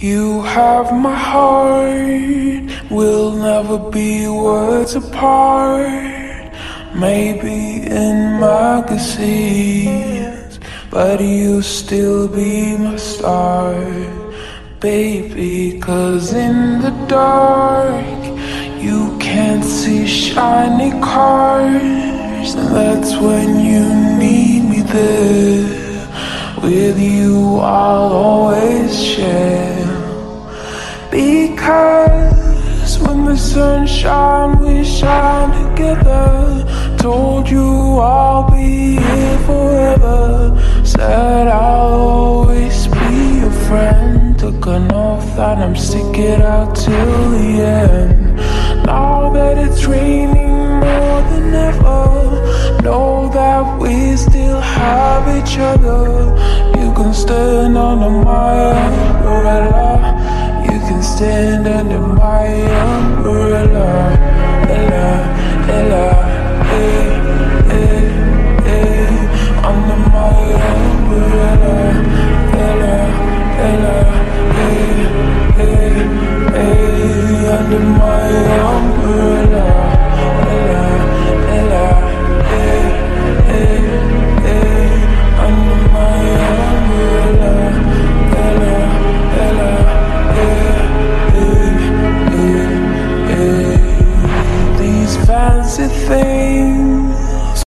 You have my heart, we'll never be worlds apart. Maybe in magazines, but you'll still be my star, baby. 'Cause in the dark, you can't see shiny cars, and that's when you need me there. With you I'll always share, because when the sun shines, we shine together. Told you I'll be here forever. Said I'll always be your friend. Took an oath that I'm stick it out till the end. Now that it's raining more than ever, know that we still have each other. You can stand under my umbrella. You can stand under my umbrella. Ella, Ella, eh, eh, eh. Under my umbrella. Ella, Ella, eh, eh, eh. Under my umbrella.